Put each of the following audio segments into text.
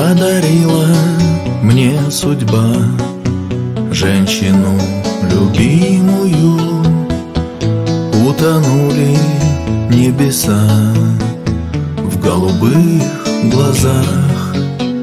Подарила мне судьба женщину любимую. Утонули небеса в голубых глазах.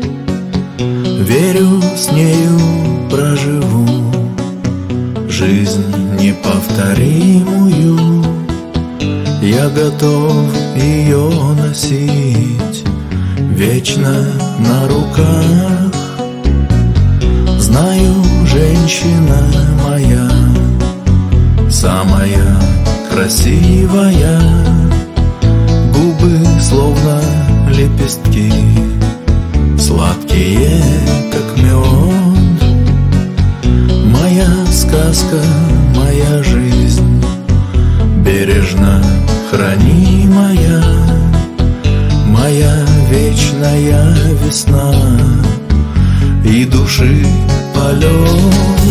Верю, с нею проживу жизнь неповторимую. Я готов ее носить вечно на руках. Знаю, женщина моя самая красивая. Губы словно лепестки, сладкие, как мед. Моя сказка, моя жизнь, бережно хранимая. Моя вечная весна и души полет.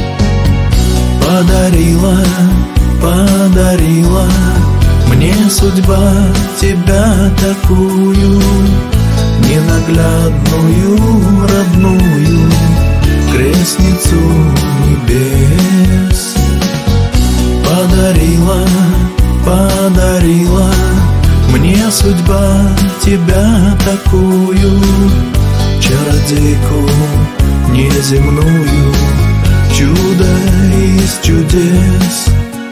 Подарила мне судьба тебя такую, ненаглядную, родную, крестницу небес. Подарила мне судьба тебя такую, чародейку неземную, чудо из чудес.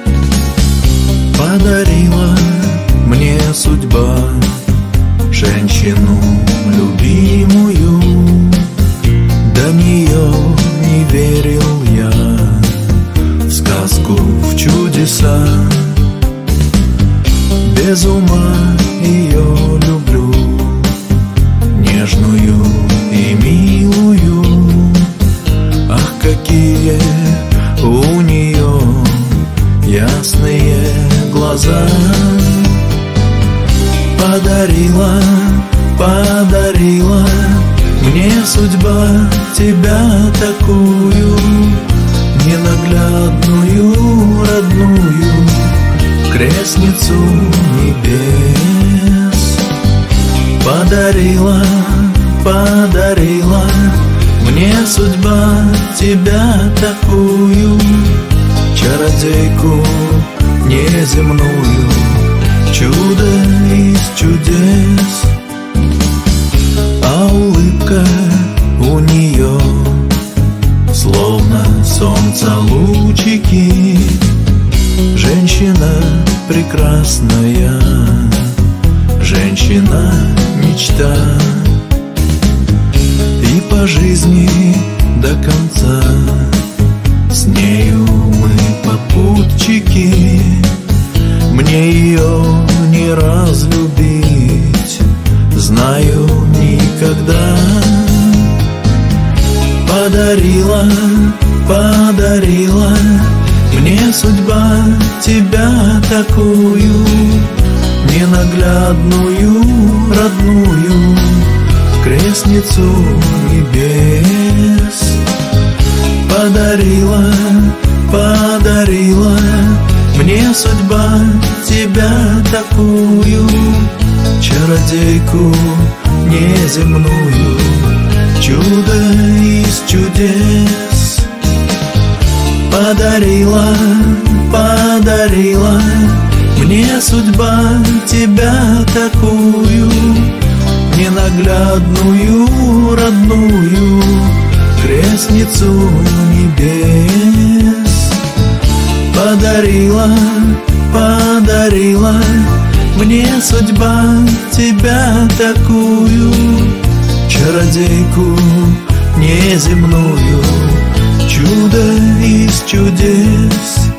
Подарила мне судьба женщину любимую. До нее не верил я в сказку, в чудеса. Без ума ее люблю, нежную и милую. Ах, какие у нее ясные глаза. Подарила мне судьба тебя такую, ненаглядную, родную, крестницу небес. Подарила мне судьба тебя такую, чародейку неземную, чудо из чудес. А улыбка у нее словно солнца лучики. Женщина прекрасная, женщина мечта. И по жизни до конца с нею мы попутчики. Мне ее не разлюбить, знаю, никогда. Подарила мне судьба тебя такую, ненаглядную, родную, крестницу небес. Подарила мне судьба тебя такую, чародейку неземную, чудо из чудес. Подарила мне судьба тебя такую, ненаглядную, родную, крестницу небес. Подарила мне судьба тебя такую, чародейку неземную, чудо из чудес.